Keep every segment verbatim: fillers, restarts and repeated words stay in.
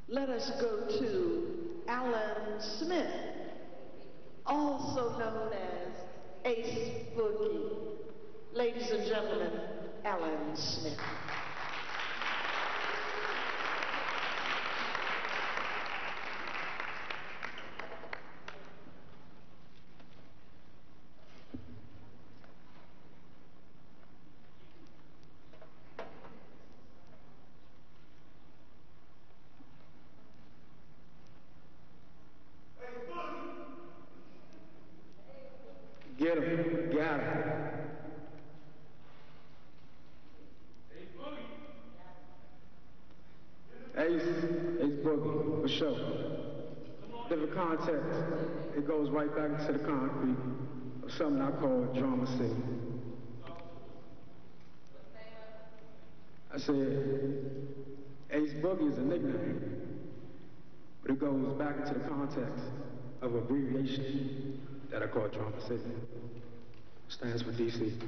Let us go to Alan Smith, also known as Ace Boogie. Ladies and gentlemen, Alan Smith. Get him, got him. Ace, Ace Boogie, for sure. Different context, it goes right back into the concrete of something I call drama city. I said, Ace Boogie is a nickname, but it goes back into the context of abbreviation that I call Drama City. Stands for D C.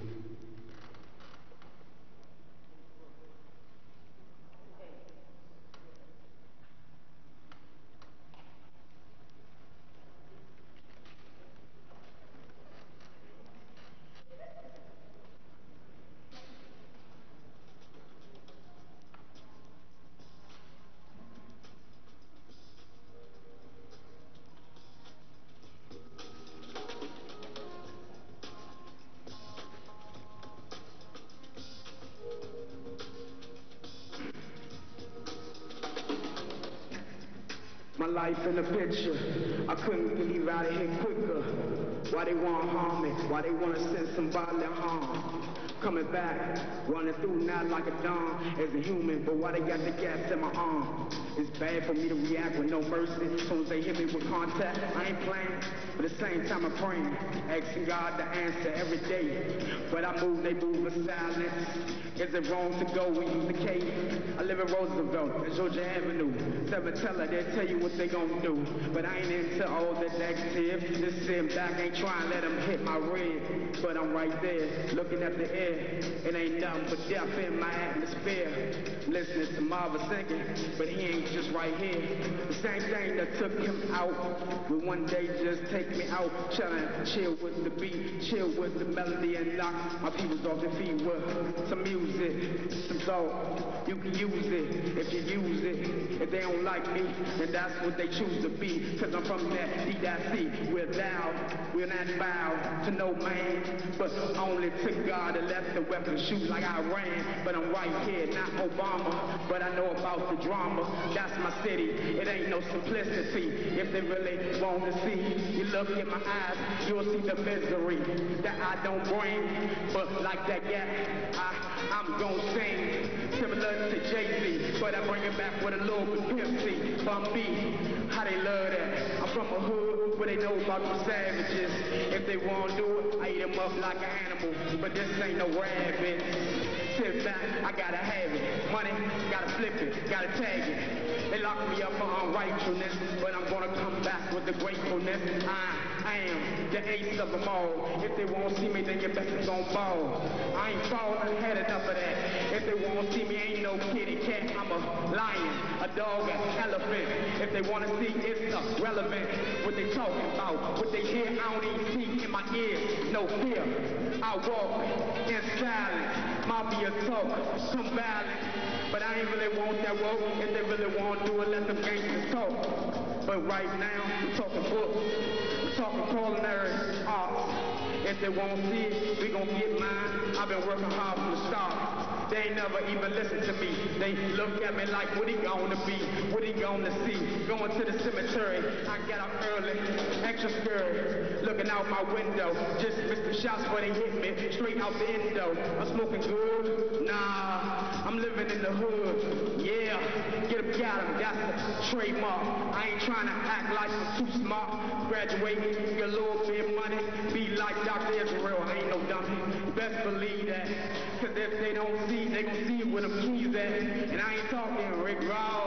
My life in the picture, I couldn't leave out of here quicker. Why they want harm me? Why they want to send somebody harm? Coming back, running through now like a dawn as a human, but why they got the gas in my arm? It's bad for me to react with no mercy. As soon as they hit me with contact, I ain't playing, but at the same time I'm praying, asking God to answer every day. But I move, they move in silence. Is it wrong to go and use the cave? I live in Roosevelt, in Georgia Avenue. Seven teller, they'll tell you what they gon' do. But I ain't into all that negative. Just sitting back, ain't trying to let them hit my red. But I'm right there, looking at the air. It ain't nothing but death in my atmosphere. Listening to Marvin singing, but he ain't just right here. The same thing that took him out will one day just take me out. Chillin', chill with the beat, chill with the melody, and knock my peoples off their feet with some music, some thought. You can use it if you use it. If they don't like me, then that's what they choose to be. Cause I'm from that D C, where thou will not bow to no man, but only to God that left the weapon shoot like I ran. But I'm right here, not Obama, but I know about the drama. That's my city, it ain't no simplicity. If they really want to see, you look in my eyes, you'll see the misery that I don't bring. But like that guy, I, I'm gon' sing similar to Jay-Z, but I bring it back with a little bit pimp-C. Bum B, how they love that. I'm from a hood where they know about them savages. If they won't do it, I eat them up like an animal. But this ain't no rabbit. Sit back, I gotta have it. Money, gotta flip it, gotta tag it. They lock me up for unrighteousness, but I'm gonna come back with the gratefulness. I, I am the ace of them all. If they won't see me, then you better gon' fall. I ain't falling, I had enough of that. If they won't see me, ain't no kitty cat. I'm a lion, a dog, an elephant. If they wanna see, it's irrelevant. What they talking about, what they hear, I don't even see in my ears. No fear, I walk in silence. Mafia talk, some violence. But I ain't really want that rope. If they really want to do it, let them gangsters talk. But right now, we're talking books. We're talking culinary arts. If they won't see it, we gon' get mine. I've been working hard from the start. They ain't never even listen to me. They look at me like, what he gonna be? What he gonna see? Going to the cemetery, I get up early, extra scary. Looking out my window, just missed the shots where they hit me, straight out the endo. I'm smoking good? Nah, I'm living in the hood. Yeah, get him, got him, that's the trademark. I ain't trying to act like I'm too smart. Graduate, get a little bit of money, be like Doctor Israel, I ain't no dummy. Best believe that, cause if they don't see, they gon' see where them keys at. And I ain't talking Rick Ross,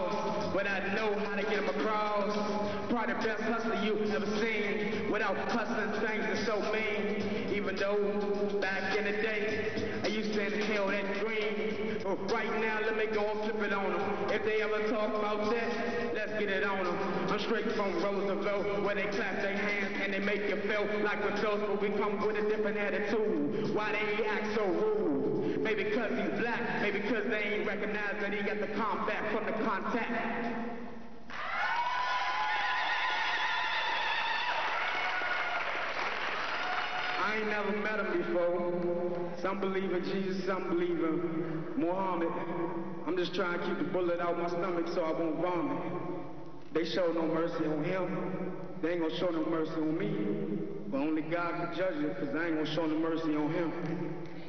but I know how to get them across. Probably the best hustler you ever seen, without hustling things are so mean. Even though back in the day, I used to inhale that green. But right now, let me go and flip it on them. If they ever talk about that, let's get it on them. I'm straight from Roosevelt, where they clap their hands and they make you feel like adults, but we come with a different attitude. Why they act so rude? Maybe because he's black, maybe because they ain't recognize that he got the combat from the contact. I ain't never met him before. Some believe in Jesus, some believe in Muhammad. I'm just trying to keep the bullet out my stomach so I won't vomit. They show no mercy on him. They ain't gonna show no mercy on me. But only God can judge it, because I ain't gonna show no mercy on him.